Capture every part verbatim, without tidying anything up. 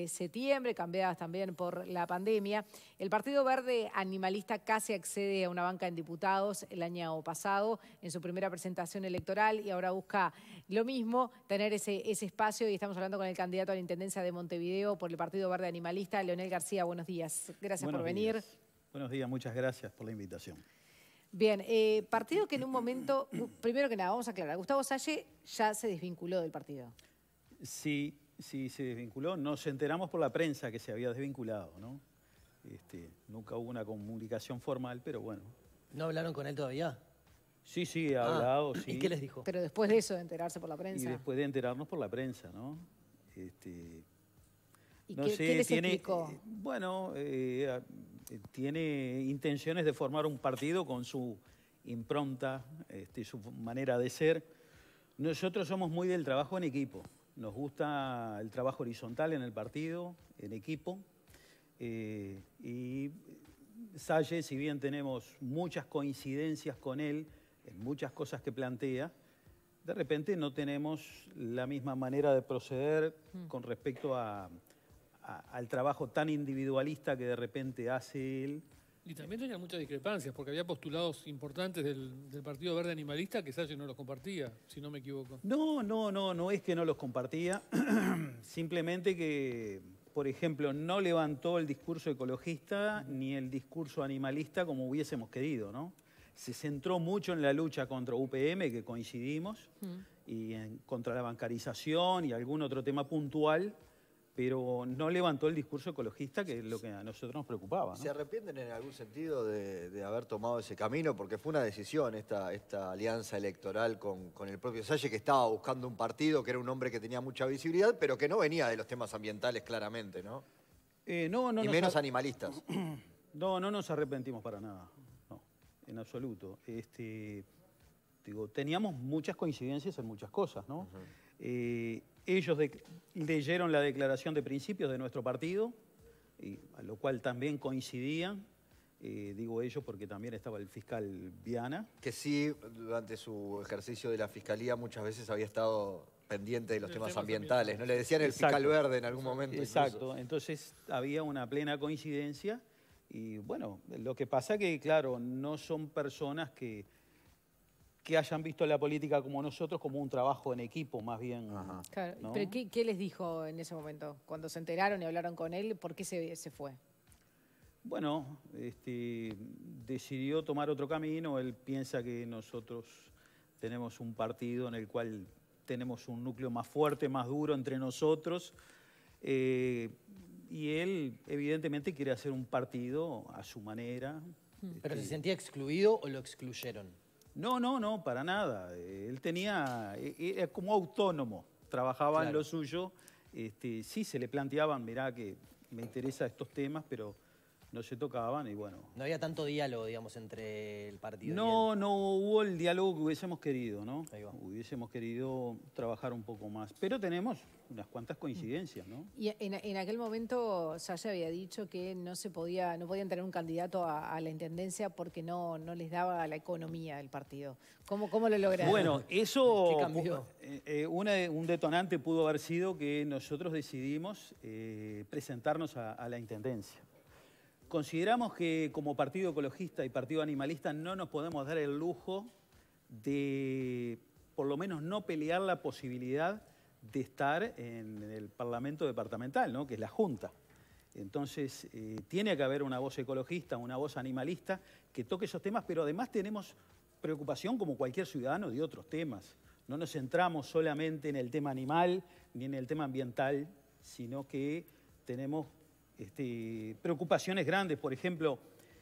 de septiembre, cambiadas también por la pandemia. El Partido Verde Animalista casi accede a una banca en diputados el año pasado en su primera presentación electoral y ahora busca lo mismo, tener ese, ese espacio, y estamos hablando con el candidato a la Intendencia de Montevideo por el Partido Verde Animalista, Leonel García. Buenos días. Gracias Buenos por venir. Días. Buenos días, muchas gracias por la invitación. Bien, eh, partido que en un momento, primero que nada, vamos a aclarar, Gustavo Salle ya se desvinculó del partido. Sí, sí se desvinculó. Nos enteramos por la prensa que se había desvinculado, ¿no? Este, nunca hubo una comunicación formal, pero bueno. ¿No hablaron con él todavía? Sí, sí, ha ah, hablado, sí. ¿Y qué les dijo? Pero después de eso, de enterarse por la prensa. Y después de enterarnos por la prensa, ¿no? Este, ¿Y no qué, sé, qué les tiene, explicó? eh, bueno, eh, tiene intenciones de formar un partido con su impronta, este, su manera de ser. Nosotros somos muy del trabajo en equipo. Nos gusta el trabajo horizontal en el partido, en equipo. Eh, y Salle, si bien tenemos muchas coincidencias con él en muchas cosas que plantea, de repente no tenemos la misma manera de proceder mm. con respecto a, a, al trabajo tan individualista que de repente hace él. Y también tenía muchas discrepancias, porque había postulados importantes del, del Partido Verde Animalista que Salle no los compartía, si no me equivoco. No, no, no, no es que no los compartía, simplemente que, por ejemplo, no levantó el discurso ecologista uh-huh. ni el discurso animalista como hubiésemos querido, ¿no? Se centró mucho en la lucha contra U P M, que coincidimos, uh-huh. y en, contra la bancarización y algún otro tema puntual, pero no levantó el discurso ecologista, que es lo que a nosotros nos preocupaba, ¿no? ¿Se arrepienten en algún sentido de, de haber tomado ese camino? Porque fue una decisión esta, esta alianza electoral con, con el propio Salle, que estaba buscando un partido, que era un hombre que tenía mucha visibilidad, pero que no venía de los temas ambientales claramente, ¿no? Eh, no, no y menos animalistas. No, no nos arrepentimos para nada, no, en absoluto. Este, digo, teníamos muchas coincidencias en muchas cosas, ¿no? Uh-huh. eh, Ellos de, leyeron la declaración de principios de nuestro partido, y, a lo cual también coincidían, eh, digo ellos porque también estaba el fiscal Viana. Que sí, durante su ejercicio de la fiscalía muchas veces había estado pendiente de los temas, temas ambientales, ambientales, ¿no? Le decían el Exacto. fiscal verde en algún momento. Exacto, incluso. Entonces había una plena coincidencia y bueno, lo que pasa que claro, no son personas que... que hayan visto la política como nosotros, como un trabajo en equipo, más bien. Ajá. Claro, ¿no? ¿Pero qué, qué les dijo en ese momento? Cuando se enteraron y hablaron con él, ¿por qué se, se fue? Bueno, este, decidió tomar otro camino. Él piensa que nosotros tenemos un partido en el cual tenemos un núcleo más fuerte, más duro entre nosotros. Eh, y él, evidentemente, quiere hacer un partido a su manera. ¿Pero este, se sentía excluido o lo excluyeron? No, no, no, para nada. Él tenía, era como autónomo, trabajaba claro. en lo suyo. Este, sí se le planteaban, mirá que me interesan estos temas, pero no se tocaban y bueno. No había tanto diálogo, digamos, entre el partido no, y él. No hubo el diálogo que hubiésemos querido, ¿no? Ahí va. Hubiésemos querido trabajar un poco más. Pero tenemos unas cuantas coincidencias, ¿no? Y en, en aquel momento Salle había dicho que no se podía, no podían tener un candidato a, a la intendencia porque no, no les daba la economía del partido. ¿Cómo, cómo lo lograron? Bueno, eso, ¿Qué cambió? Eh, una, un detonante pudo haber sido que nosotros decidimos eh, presentarnos a, a la intendencia. Consideramos que como partido ecologista y partido animalista no nos podemos dar el lujo de, por lo menos, no pelear la posibilidad de estar en el Parlamento departamental, ¿no? Que es la Junta. Entonces, eh, tiene que haber una voz ecologista, una voz animalista que toque esos temas, pero además tenemos preocupación como cualquier ciudadano de otros temas. No nos centramos solamente en el tema animal ni en el tema ambiental, sino que tenemos Este, preocupaciones grandes. Por ejemplo,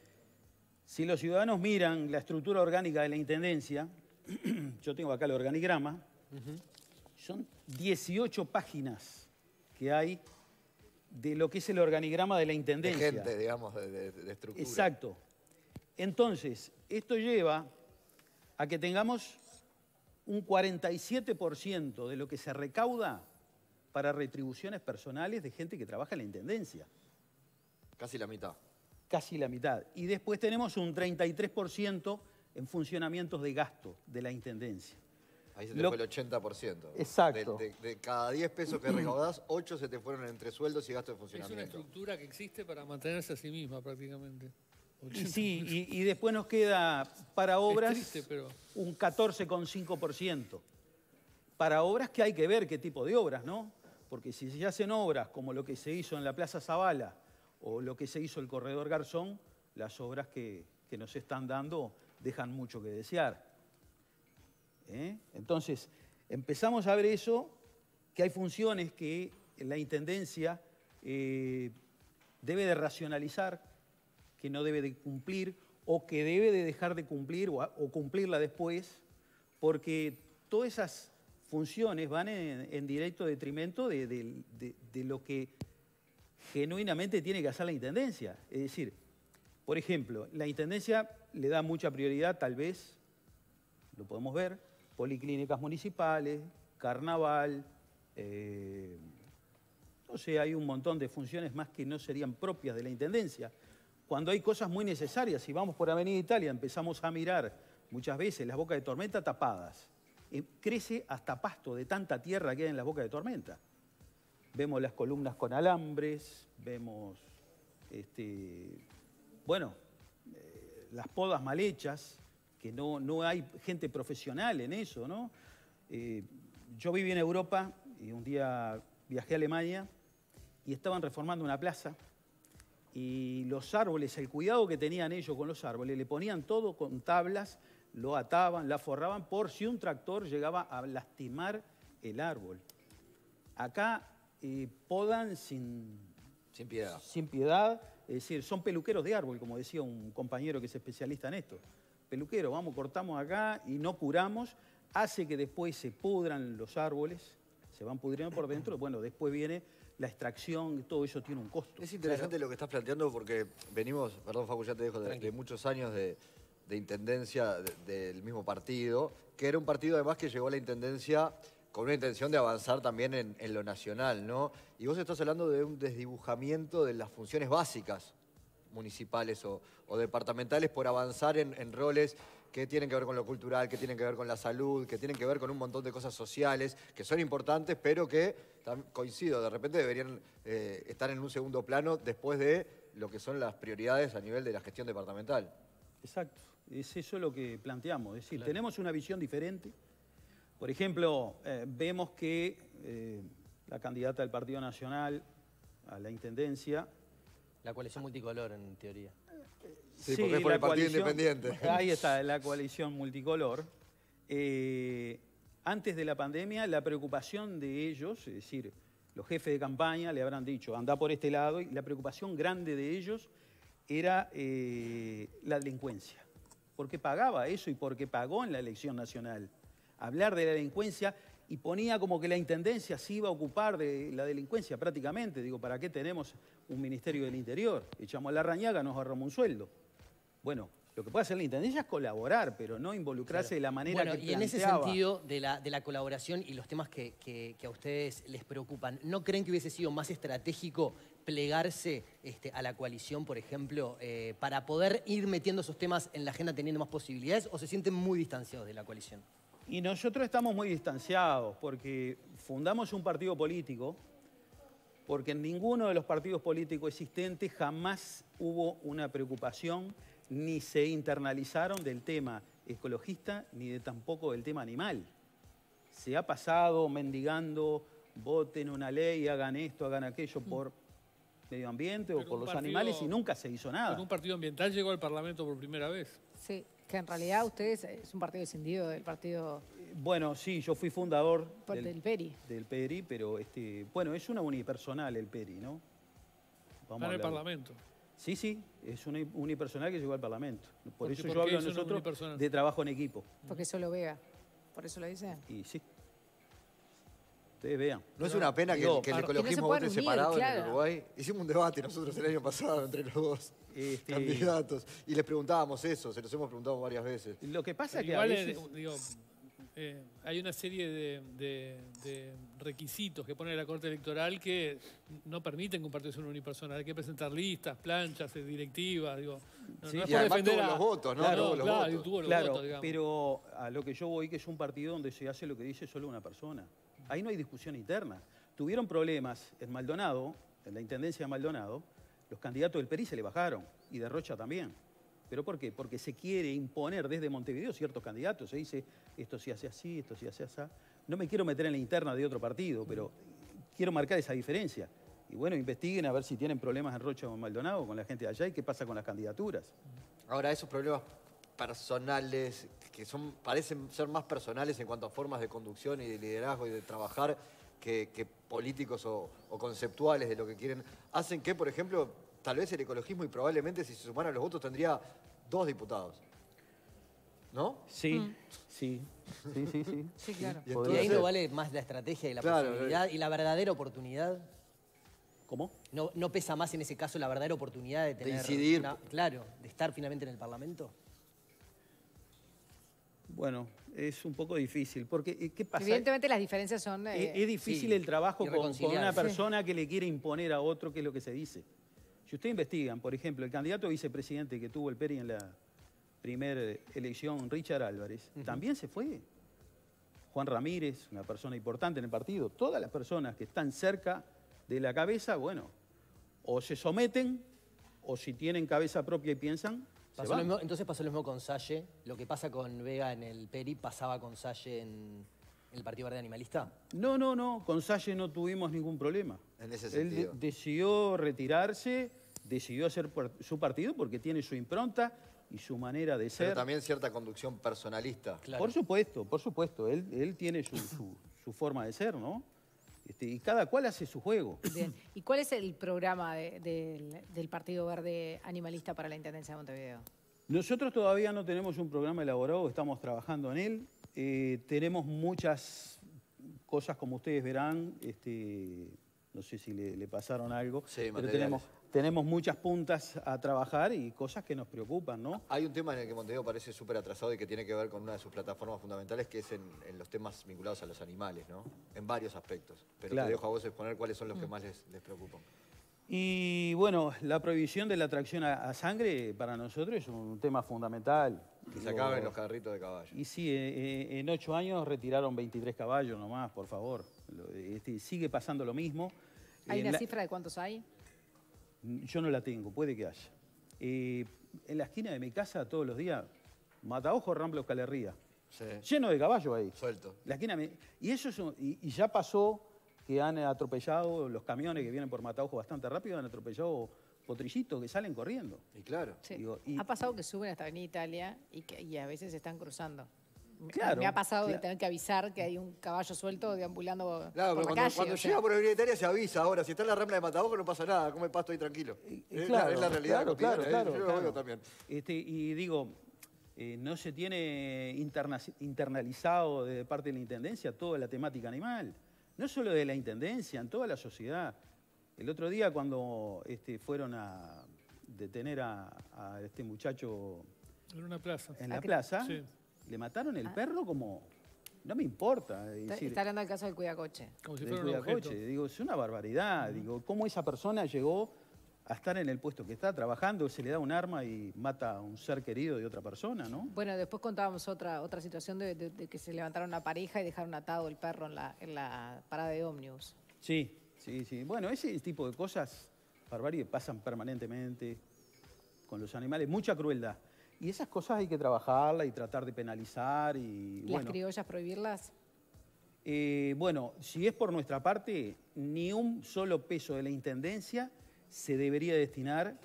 si los ciudadanos miran la estructura orgánica de la Intendencia, yo tengo acá el organigrama, uh-huh. son dieciocho páginas que hay de lo que es el organigrama de la Intendencia. De gente, digamos, de, de, de estructura. Exacto. Entonces, esto lleva a que tengamos un cuarenta y siete por ciento de lo que se recauda para retribuciones personales de gente que trabaja en la Intendencia. Casi la mitad. Casi la mitad. Y después tenemos un treinta y tres por ciento en funcionamientos de gasto de la Intendencia. Ahí se te Lo- fue el ochenta por ciento. Exacto. De, de- de cada diez pesos que recaudás, ocho se te fueron entre sueldos y gastos de Es una funcionamiento. estructura que existe para mantenerse a sí misma prácticamente. Y sí, y, y después nos queda para obras triste, pero- un catorce coma cinco por ciento. Para obras que hay que ver qué tipo de obras, ¿no? Porque si se hacen obras como lo que se hizo en la Plaza Zavala o lo que se hizo el Corredor Garzón, las obras que, que nos están dando dejan mucho que desear. ¿Eh? Entonces, empezamos a ver eso, que hay funciones que la Intendencia eh, debe de racionalizar, que no debe de cumplir o que debe de dejar de cumplir o, a- o cumplirla después, porque todas esas funciones van en, en directo detrimento de, de- de- de lo que genuinamente tiene que hacer la Intendencia. Es decir, por ejemplo, la Intendencia le da mucha prioridad, tal vez, lo podemos ver, policlínicas municipales, carnaval, eh, no sé, hay un montón de funciones más que no serían propias de la Intendencia. Cuando hay cosas muy necesarias, si vamos por Avenida Italia, empezamos a mirar muchas veces las bocas de tormenta tapadas. Eh, crece hasta pasto de tanta tierra que hay en las bocas de tormenta. Vemos las columnas con alambres, vemos, este, bueno, eh, las podas mal hechas, que no, no hay gente profesional en eso, ¿no? Eh, yo viví en Europa y un día viajé a Alemania y estaban reformando una plaza y los árboles, el cuidado que tenían ellos con los árboles, le ponían todo con tablas, lo ataban, la forraban por si un tractor llegaba a lastimar el árbol. Acá eh, podan sin, Sin piedad. sin piedad, es decir, son peluqueros de árbol, como decía un compañero que es especialista en esto. Peluquero, vamos, cortamos acá y no curamos, hace que después se pudran los árboles, se van pudriendo por dentro, bueno, después viene la extracción, todo eso tiene un costo. Es interesante lo que estás planteando porque venimos, perdón Facu, ya te dejo, de, de muchos años de, de intendencia de- del mismo partido, que era un partido además que llegó a la intendencia con una intención de avanzar también en, en lo nacional, ¿no? Y vos estás hablando de un desdibujamiento de las funciones básicas municipales o, o departamentales por avanzar en, en roles que tienen que ver con lo cultural, que tienen que ver con la salud, que tienen que ver con un montón de cosas sociales, que son importantes, pero que, tam- coincido, de repente deberían eh, estar en un segundo plano después de lo que son las prioridades a nivel de la gestión departamental. Exacto, es eso lo que planteamos, es decir, tenemos una visión diferente. Por ejemplo, eh, vemos que eh, la candidata del Partido Nacional a la Intendencia... La coalición multicolor, en teoría. Sí, porque es por la el Partido coalición- Independiente. Ahí está, la coalición multicolor. Eh, antes de la pandemia, la preocupación de ellos, es decir, los jefes de campaña le habrán dicho, anda por este lado, y la preocupación grande de ellos era eh, la delincuencia. Porque pagaba eso y porque pagó en la elección nacional. Hablar de la delincuencia y ponía como que la Intendencia se iba a ocupar de la delincuencia prácticamente. Digo, ¿para qué tenemos un Ministerio del Interior? Echamos a la rañaga, nos agarramos un sueldo. Bueno, lo que puede hacer la Intendencia es colaborar, pero no involucrarse Claro. de la manera Bueno, que y en ese planteaba. sentido de la, de la colaboración y los temas que, que- que a ustedes les preocupan, ¿no creen que hubiese sido más estratégico plegarse este, a la coalición, por ejemplo, eh, para poder ir metiendo esos temas en la agenda teniendo más posibilidades, o se sienten muy distanciados de la coalición? Y nosotros estamos muy distanciados porque fundamos un partido político, porque en ninguno de los partidos políticos existentes jamás hubo una preocupación ni se internalizaron del tema ecologista ni de tampoco del tema animal. Se ha pasado mendigando, voten una ley, hagan esto, hagan aquello por medio ambiente o Pero por un los partido- animales y nunca se hizo nada. Con un partido ambiental llegó al Parlamento por primera vez. Sí, que en realidad ustedes es un partido escindido del partido Bueno, sí, yo fui fundador por- del Peri. del Peri, pero este, bueno, es una unipersonal el Peri, ¿no? Está en a el hablar. Parlamento. Sí, sí, es una unipersonal que llegó al Parlamento. Por ¿Por qué- eso por yo qué hablo es una nosotros unipersonal? de trabajo en equipo. Porque solo Vega. ¿Por eso lo dice? Y sí. Ustedes vean. ¿No es una pena que, Digo, que el que no se ecologismo puedan vote unir, separado en claro. el Uruguay? Hicimos un debate nosotros el año pasado entre los dos Este- candidatos y les preguntábamos eso, se los hemos preguntado varias veces. Lo que pasa es que Igual, a eh, veces... digo, eh, hay una serie de, de, de requisitos que pone la Corte Electoral que no permiten compartición unipersonal. Hay que presentar listas, planchas, eh, directivas, digo. No, Sí, no es y por además defender tuvo a- los votos, ¿no? Claro, Tuvo los claro, y votos. tuvo los Claro, votos, digamos. pero a lo que yo voy, que es un partido donde se hace lo que dice solo una persona. Ahí no hay discusión interna. Tuvieron problemas en Maldonado, en la Intendencia de Maldonado, los candidatos del P E R I se le bajaron, y de Rocha también. ¿Pero por qué? Porque se quiere imponer desde Montevideo ciertos candidatos. Se dice, esto se hace así, esto se hace así. No me quiero meter en la interna de otro partido, pero quiero marcar esa diferencia. Y bueno, investiguen a ver si tienen problemas en Rocha o en Maldonado con la gente de allá y qué pasa con las candidaturas. Ahora, esos problemas personales, que son, parecen ser más personales en cuanto a formas de conducción y de liderazgo y de trabajar que, que políticos o, o conceptuales de lo que quieren, hacen que, por ejemplo, tal vez el ecologismo y probablemente si se sumaran los votos tendría dos diputados. ¿No? Sí, sí, sí, sí, sí. Sí, claro. Y Y entonces- ahí no vale más la estrategia y la Claro, posibilidad y la verdadera oportunidad. ¿Cómo? ¿No, no pesa más en ese caso la verdadera oportunidad de tener... incidir. una- claro, de estar finalmente en el Parlamento? Bueno, es un poco difícil, porque eh, ¿qué pasa? Evidentemente las diferencias son... Es, eh, es difícil sí, el trabajo con, con irreconciliable. una Sí. persona que le quiere imponer a otro qué es lo que se dice. Si ustedes investigan, por ejemplo, el candidato a vicepresidente que tuvo el P E R I en la primera elección, Richard Álvarez, también se fue. Juan Ramírez, una persona importante en el partido. Todas las personas que están cerca de la cabeza, bueno, o se someten, o si tienen cabeza propia y piensan, se Pasó lo van. mismo- entonces pasó lo mismo con Salle. Lo que pasa con Vega en el P E R I pasaba con Salle en, en el Partido Verde Animalista. No, no, no, con Salle no tuvimos ningún problema. En ese Él de- sentido. decidió retirarse, decidió hacer par- su partido porque tiene su impronta y su manera de Pero ser. también cierta conducción personalista. Claro. Por supuesto, por supuesto, él, él tiene su, su- su forma de ser, ¿no? Este, y cada cual hace su juego. Bien. ¿Y cuál es el programa de- del, del Partido Verde Animalista para la Intendencia de Montevideo? Nosotros todavía no tenemos un programa elaborado, estamos trabajando en él. Eh, tenemos muchas cosas, como ustedes verán, este, no sé si le, le pasaron algo, Sí, pero materiales. tenemos, tenemos muchas puntas a trabajar y cosas que nos preocupan, ¿no? Hay un tema en el que Montevideo parece súper atrasado y que tiene que ver con una de sus plataformas fundamentales, que es en, en los temas vinculados a los animales, ¿no? En varios aspectos. Pero Claro. te dejo a vos exponer cuáles son los que más les, les preocupan. Y bueno, la prohibición de la tracción a, a sangre para nosotros es un tema fundamental. Que se Digo, acaben los carritos de caballo. Y sí, eh, eh, en ocho años retiraron veintitrés caballos nomás, por favor. Lo- este, sigue pasando lo mismo. ¿Hay En una la- cifra de cuántos hay? Yo no la tengo, puede que haya. Eh, en la esquina de mi casa todos los días, Mataojo, Rambla, Calerría. Sí. Lleno de caballos ahí. Suelto. La esquina me- y eso es un- y, y ya pasó que han atropellado los camiones que vienen por Mataojo bastante rápido, han atropellado potrillitos que salen corriendo. Y claro. Sí. Digo, y- Ha pasado que suben hasta Avenida Italia y, que, y a veces se están cruzando. Me- Claro, Me ha pasado de claro. tener que avisar que hay un caballo suelto deambulando Claro, por pero la cuando, calle. cuando o sea. llega por Avenida Italia se avisa ahora. Si está en la Rambla de Mataojo no pasa nada, come pasto ahí tranquilo. Y- y es, claro, la, es la realidad claro, cotidiana, claro, ¿eh? claro, Yo lo claro. veo también. Este, y digo, eh, no se tiene interna- internalizado de parte de la Intendencia toda la temática animal. No solo de la Intendencia, en toda la sociedad. El otro día cuando este, fueron a detener a, a este muchacho En una plaza. en Ah, la que- plaza, Sí. le mataron el Ah. perro como... No me importa. es Está, decir, está hablando del caso del cuidacoche. Como si del fuera un objeto. cuidacoche. Digo, es una barbaridad. Digo, ¿cómo esa persona llegó a estar en el puesto que está trabajando? Se le da un arma y mata a un ser querido de otra persona, ¿no? Bueno, después contábamos otra, otra situación de, de- de que se levantaron una pareja y dejaron atado el perro en la, en la parada de ómnibus. Sí, sí, sí. Bueno, ese tipo de cosas barbaridades pasan permanentemente con los animales. Mucha crueldad. Y esas cosas hay que trabajarlas y tratar de penalizar y, ¿Las bueno... criollas prohibirlas? Eh, bueno, si es por nuestra parte, ni un solo peso de la Intendencia se debería destinar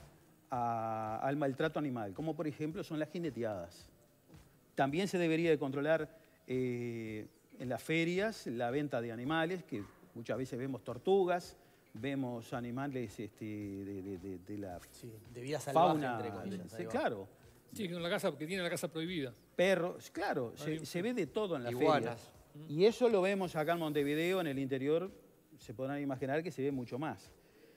a- al maltrato animal, como por ejemplo son las jineteadas. También se debería de controlar eh, en las ferias la venta de animales, que muchas veces vemos tortugas, vemos animales este, de, de- de- de la Sí, de vida salvaje, fauna. entre comillas. Sí, ahí va. claro, Sí, que, en la casa, que tiene la casa prohibida. perros, claro, se, Ahí. se ve de todo en las Iguanas. ferias. Y eso lo vemos acá en Montevideo, en el interior, se podrán imaginar que se ve mucho más.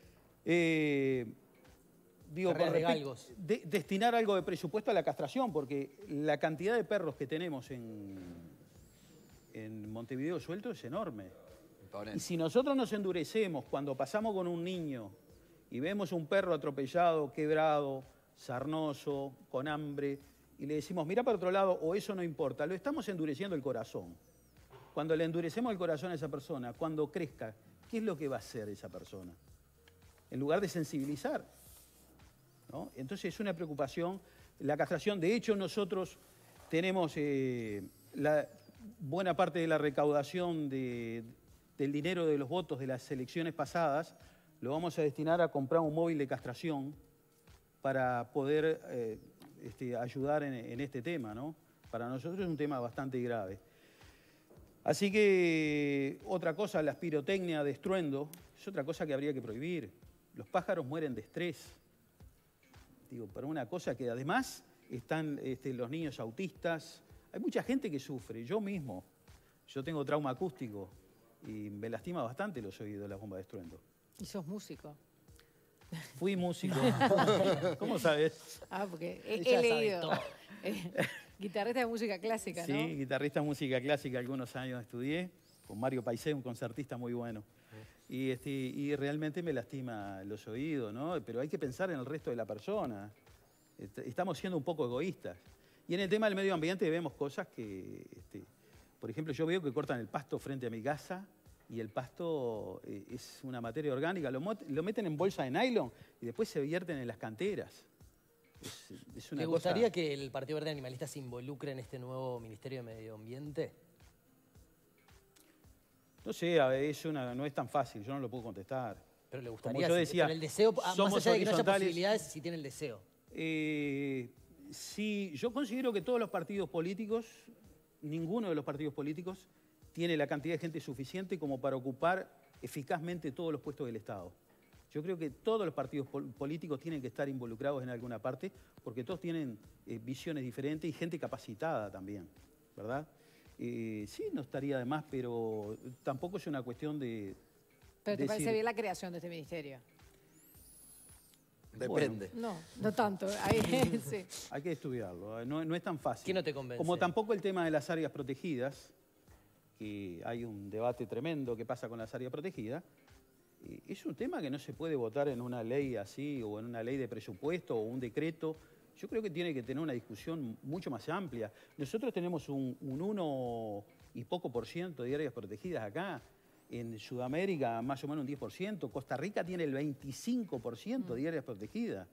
Eh, digo, Carreras con de respect- galgos. de- destinar algo de presupuesto a la castración, porque la cantidad de perros que tenemos en, en Montevideo suelto es enorme. Imponente. Y si nosotros nos endurecemos cuando pasamos con un niño y vemos un perro atropellado, quebrado, sarnoso, con hambre, y le decimos, mira para otro lado, o eso no importa, lo estamos endureciendo el corazón. Cuando le endurecemos el corazón a esa persona, cuando crezca, ¿qué es lo que va a hacer esa persona? En lugar de sensibilizar, ¿no? Entonces es una preocupación la castración. De hecho, nosotros tenemos eh, la buena parte de la recaudación de, del dinero de los votos de las elecciones pasadas, lo vamos a destinar a comprar un móvil de castración para poder eh, este, ayudar en, en este tema, ¿no? Para nosotros es un tema bastante grave. Así que otra cosa, la pirotecnia de estruendo, es otra cosa que habría que prohibir. Los pájaros mueren de estrés. Digo, para una cosa que además están este, los niños autistas. Hay mucha gente que sufre, yo mismo. Yo tengo trauma acústico y me lastima bastante los oídos las bombas de estruendo. ¿Y sos músico? Fui músico. ¿Cómo sabes? Ah, porque he, Ella he sabe leído. todo. Eh, guitarrista de música clásica, ¿no? Sí, guitarrista de música clásica, algunos años estudié, con Mario Paisé, un concertista muy bueno. Y, este, y realmente me lastima los oídos, ¿no? Pero hay que pensar en el resto de la persona. Estamos siendo un poco egoístas. Y en el tema del medio ambiente vemos cosas que, este, por ejemplo, yo veo que cortan el pasto frente a mi casa y el pasto eh, es una materia orgánica, lo, lo meten en bolsa de nylon y después se vierten en las canteras. Es, es una ¿Te cosa... gustaría que el Partido Verde Animalista se involucre en este nuevo Ministerio de Medio Ambiente? No sé, a ver, es una, no es tan fácil, yo no lo puedo contestar. Pero le Como gustaría, yo si- decía, con el deseo, más somos allá de que no haya horizontales. posibilidades, si tiene el deseo. Eh, sí, yo considero que todos los partidos políticos, ninguno de los partidos políticos tiene la cantidad de gente suficiente como para ocupar eficazmente todos los puestos del Estado. Yo creo que todos los partidos pol políticos tienen que estar involucrados en alguna parte porque todos tienen eh, visiones diferentes y gente capacitada también, ¿verdad? Eh, sí, no estaría de más, pero tampoco es una cuestión de... ¿Pero te decir, parece bien la creación de este ministerio? Depende. No, no tanto. Ahí, sí. Hay que estudiarlo, no, no es tan fácil. ¿Qué no te convence? Como tampoco el tema de las áreas protegidas, que hay un debate tremendo que pasa con las áreas protegidas, eh, es un tema que no se puede votar en una ley así o en una ley de presupuesto o un decreto. Yo creo que tiene que tener una discusión mucho más amplia. Nosotros tenemos un, un uno y poco por ciento de áreas protegidas acá. En Sudamérica más o menos un diez por ciento. Costa Rica tiene el veinticinco por ciento de áreas protegidas.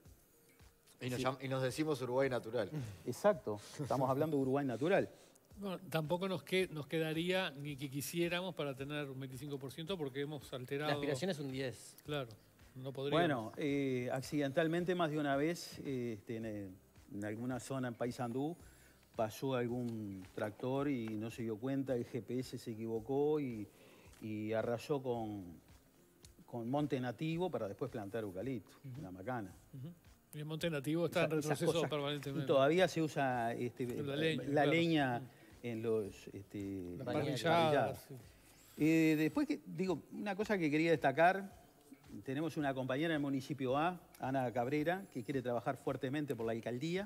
Y nos, llam- y nos decimos Uruguay natural. Exacto, estamos hablando de Uruguay natural. Bueno, tampoco nos, que, nos quedaría ni que quisiéramos para tener un veinticinco por ciento porque hemos alterado... La aspiración es un diez. Claro, no podríamos. Bueno, eh, accidentalmente más de una vez eh, este, en, en alguna zona en Paysandú pasó algún tractor y no se dio cuenta, el G P S se equivocó y, y arrasó con, con monte nativo para después plantar eucalipto, uh-huh. una macana. Uh-huh. Y el monte nativo está Esa, en retroceso permanentemente. Y todavía se usa este, la leña, la claro. leña en los este, Las parrilladas, parrilladas. Sí. Eh, después, que, digo, una cosa que quería destacar, tenemos una compañera en el municipio A, Ana Cabrera, que quiere trabajar fuertemente por la alcaldía,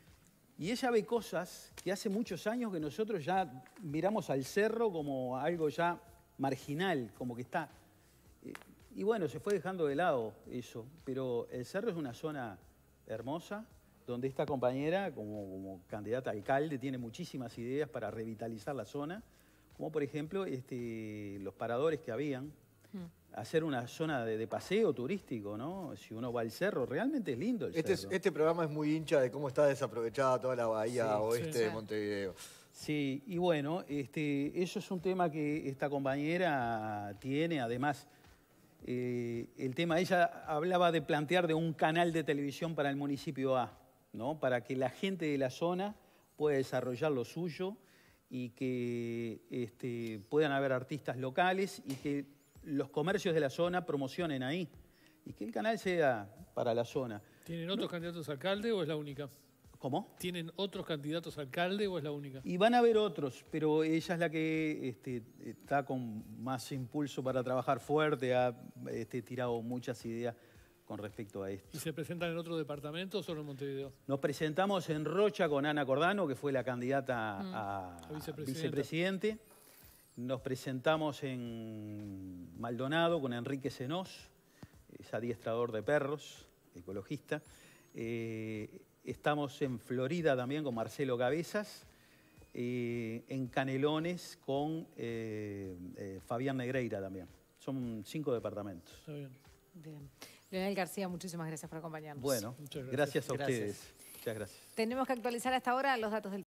y ella ve cosas que hace muchos años que nosotros ya miramos al cerro como algo ya marginal, como que está... Eh, y bueno, se fue dejando de lado eso, pero el cerro es una zona hermosa, donde esta compañera, como, como candidata a alcalde, tiene muchísimas ideas para revitalizar la zona, como por ejemplo este, los paradores que habían, hacer una zona de, de paseo turístico, ¿no? Si uno va al cerro, realmente es lindo el Este, es- cerro. este programa es muy hincha de cómo está desaprovechada toda la bahía Sí, oeste sí. de Montevideo. Sí, y bueno, este, eso es un tema que esta compañera tiene, además, eh, el tema, ella hablaba de plantear de un canal de televisión para el municipio A, ¿no? Para que la gente de la zona pueda desarrollar lo suyo y que este, puedan haber artistas locales y que los comercios de la zona promocionen ahí y que el canal sea para la zona. ¿Tienen otros candidatos a alcalde o es la única? ¿Cómo? ¿Tienen otros candidatos a alcalde o es la única? Y van a haber otros, pero ella es la que este, está con más impulso para trabajar fuerte, ha este, tirado muchas ideas con respecto a esto. ¿Y se presentan en otro departamento o solo en Montevideo? Nos presentamos en Rocha con Ana Cordano, que fue la candidata a, A vicepresidenta. vicepresidente. Nos presentamos en Maldonado con Enrique Senós, es adiestrador de perros, ecologista. Eh, estamos en Florida también con Marcelo Cabezas. Eh, en Canelones con eh, eh, Fabián Negreira también. Son cinco departamentos. Está bien. Bien. Leonel García, muchísimas gracias por acompañarnos. Bueno, Muchas gracias. gracias a Gracias. ustedes. Muchas gracias. Tenemos que actualizar hasta ahora los datos del